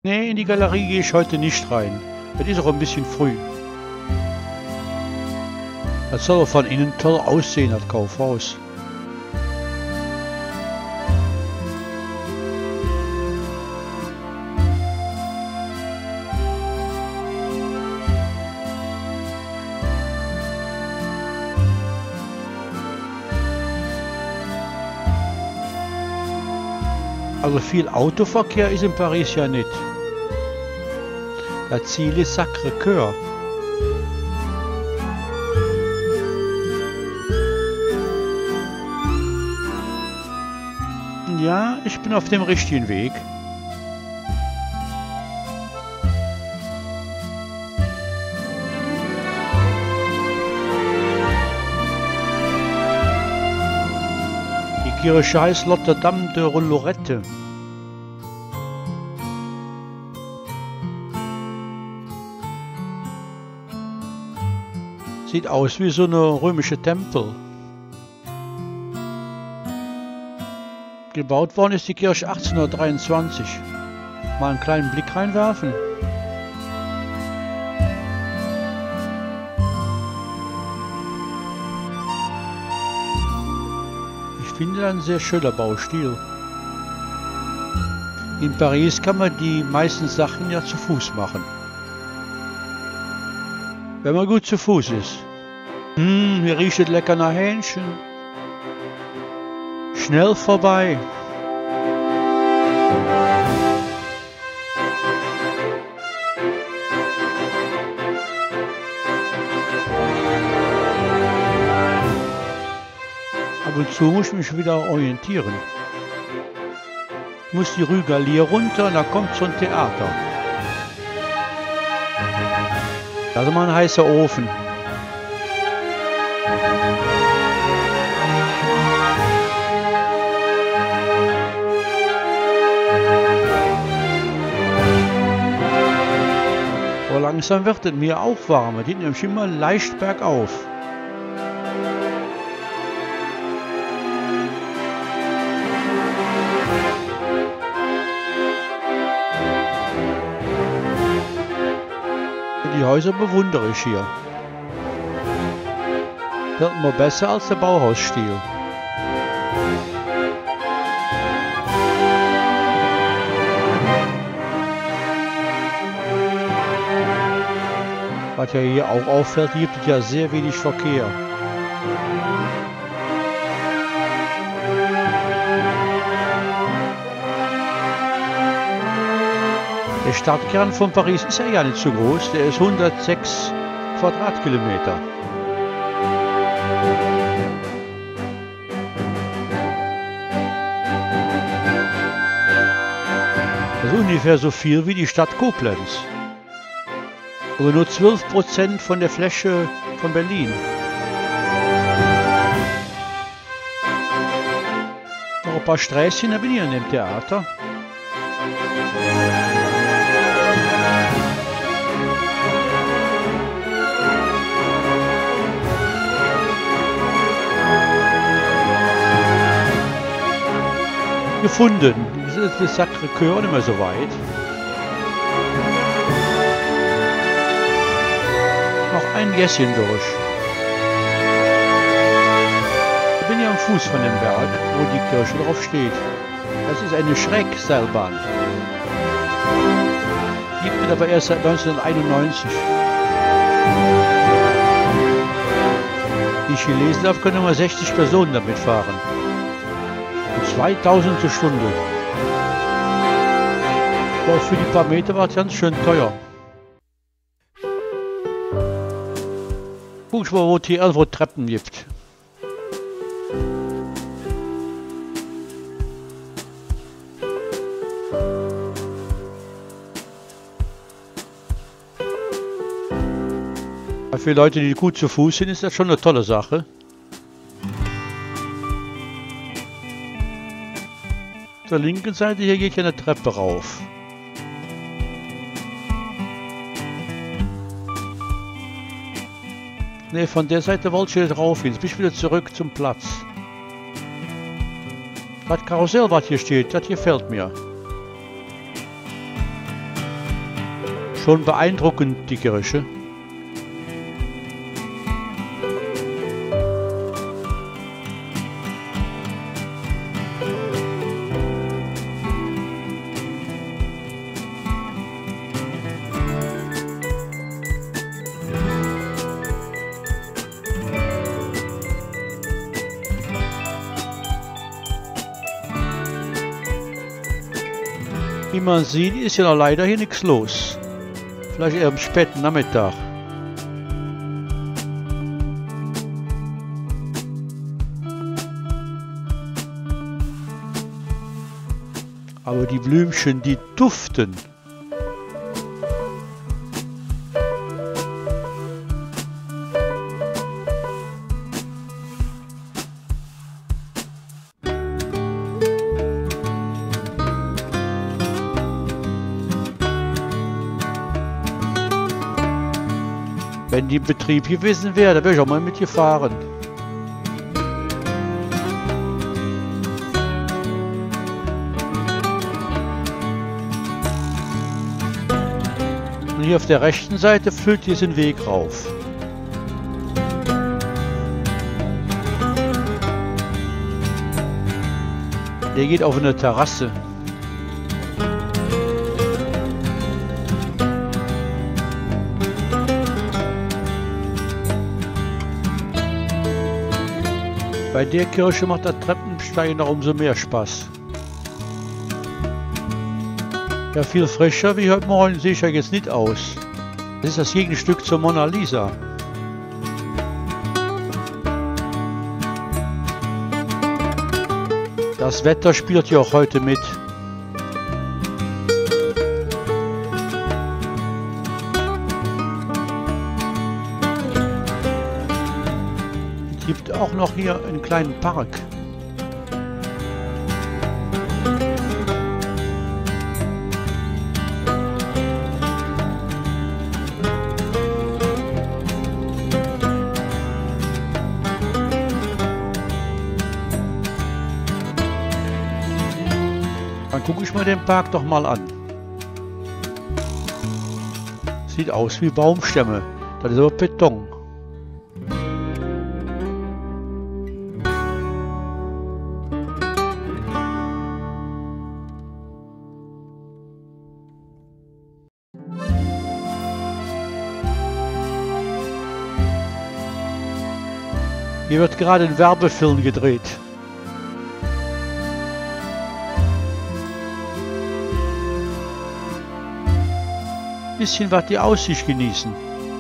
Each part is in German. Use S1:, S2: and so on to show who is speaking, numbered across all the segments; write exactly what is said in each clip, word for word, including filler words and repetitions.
S1: Nee, in die Galerie gehe ich heute nicht rein. Es ist auch ein bisschen früh. Das soll auch von innen toll aussehen, das Kaufhaus. Also viel Autoverkehr ist in Paris ja nicht. Das Ziel ist Sacré-Cœur. Ja, ich bin auf dem richtigen Weg. Die Kirche heißt Notre-Dame de Lorette. Sieht aus wie so eine römische Tempel. Gebaut worden ist die Kirche achtzehnhundertdreiundzwanzig. Mal einen kleinen Blick reinwerfen. Ich finde ein sehr schöner Baustil. In Paris kann man die meisten Sachen ja zu Fuß machen. Wenn man gut zu Fuß ist. Hm, hier riecht es lecker nach Hähnchen. Schnell vorbei. Ab und zu muss ich mich wieder orientieren. Ich muss die Rue Gallier runter und da kommt so ein Theater. Da ist mal ein heißer Ofen. Aber langsam wird es mir auch warm. Es geht nämlich immer leicht bergauf. Die Häuser bewundere ich hier. Wird immer besser als der Bauhausstil. Was ja hier auch auffällt, gibt es ja sehr wenig Verkehr. Der Stadtkern von Paris ist ja gar nicht so groß, der ist hundertsechs Quadratkilometer. Das ist ungefähr so viel wie die Stadt Koblenz. Aber nur zwölf Prozent von der Fläche von Berlin. Noch ein paar Sträßchen, da bin ich an dem Theater. Gefunden. Das ist das Sacré-Cœur nicht mehr so weit. Noch ein Gässchen durch. Ich bin ja am Fuß von dem Berg, wo die Kirche drauf steht. Das ist eine Schrägseilbahn. Gibt es aber erst seit neunzehnhunderteinundneunzig. Wie ich gelesen habe, können nur sechzig Personen damit fahren. zweitausend zur Stunde. Aber für die paar Meter war es ganz schön teuer. Guck mal, wo es hier irgendwo Treppen gibt. Für Leute, die gut zu Fuß sind, ist das schon eine tolle Sache. Auf der linken Seite hier geht ja eine Treppe rauf. Ne, von der Seite wollte ich nicht rauf gehen. Jetzt bin ich wieder zurück zum Platz. Das Karussell, was hier steht, das gefällt mir. Schon beeindruckend, die Kirche. Wie man sieht, ist ja noch leider hier nichts los. Vielleicht eher am späten Nachmittag. Aber die Blümchen, die duften. Wenn die im Betrieb gewesen wäre, da wäre ich auch mal mitgefahren. Und hier auf der rechten Seite führt diesen Weg rauf. Der geht auf eine Terrasse. Bei der Kirche macht das Treppensteigen noch umso mehr Spaß. Ja, viel frischer wie heute Morgen sehe ich ja jetzt nicht aus. Das ist das Gegenstück zur Mona Lisa. Das Wetter spielt ja auch heute mit. Es gibt auch noch hier einen kleinen Park. Dann gucke ich mir den Park doch mal an. Sieht aus wie Baumstämme. Das ist aber Beton. Hier wird gerade ein Werbefilm gedreht. Bisschen was die Aussicht genießen.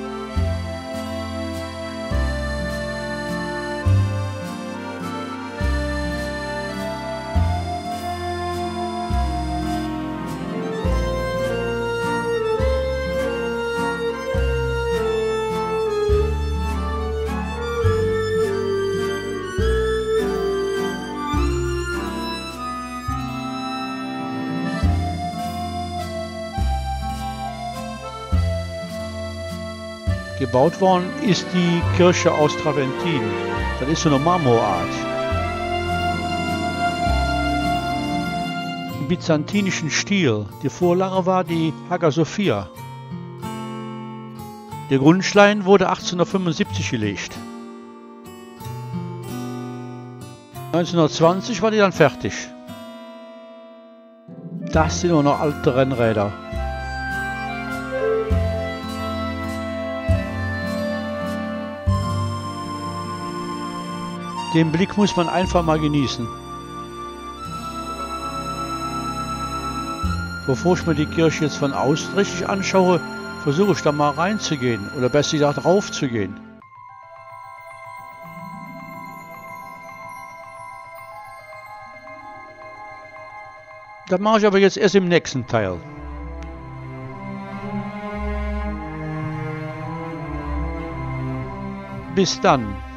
S1: Gebaut worden ist die Kirche aus Traventin. Das ist so eine Marmorart. Im byzantinischen Stil. Die Vorlage war die Hagia Sophia. Der Grundstein wurde achtzehnhundertfünfundsiebzig gelegt. neunzehnhundertzwanzig war die dann fertig. Das sind nur noch alte Rennräder. Den Blick muss man einfach mal genießen. Bevor ich mir die Kirche jetzt von außen richtig anschaue, versuche ich da mal reinzugehen oder besser gesagt raufzugehen. Das mache ich aber jetzt erst im nächsten Teil. Bis dann.